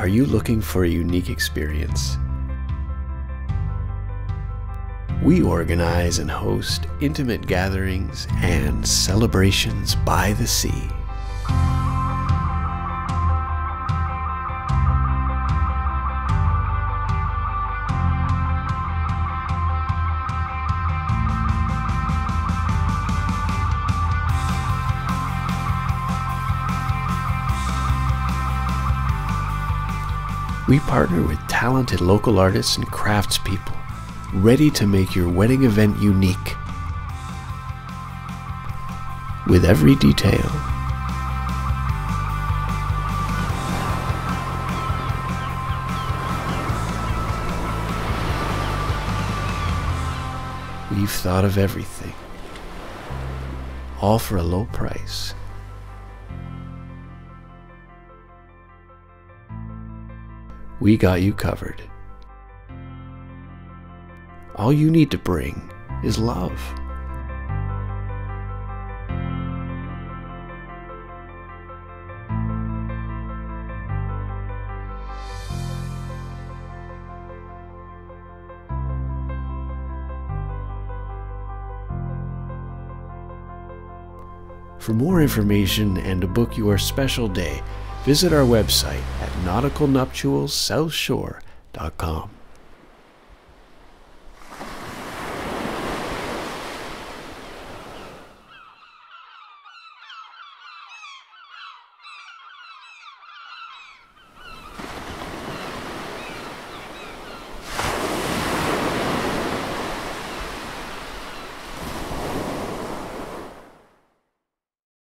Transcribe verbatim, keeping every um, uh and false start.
you looking for a unique experience? We organize and host intimate gatherings and celebrations by the sea. We partner with talented local artists and craftspeople, ready to make your wedding event unique. With every detail, we've thought of everything, all for a low price. We got you covered. All you need to bring is love. For more information and to book your special day, visit our website at nautical nuptials south shore dot com.